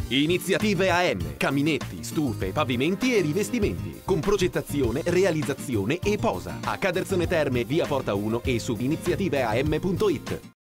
Iniziative AM, caminetti, stufe, pavimenti e rivestimenti, con progettazione, realizzazione e posa. A Caderzone Terme, via Porta 1 e su iniziativeam.it.